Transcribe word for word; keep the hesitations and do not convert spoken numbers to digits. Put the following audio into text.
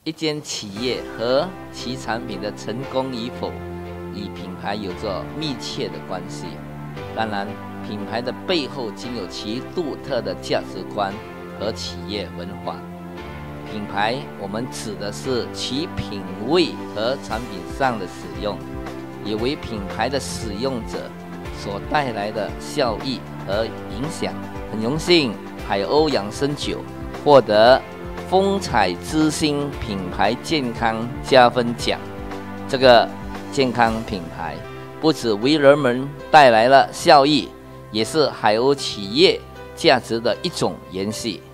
一间企业和其产品的成功与否，与品牌有着密切的关系。当然，品牌的背后仅有其独特的价值观和企业文化。品牌，我们指的是其品味和产品上的使用，也为品牌的使用者所带来的效益和影响。很荣幸，海鸥养生酒获得风采之星品牌健康加分奖。这个健康品牌不只为人们带来了效益，也是海鸥企业价值的一种延续。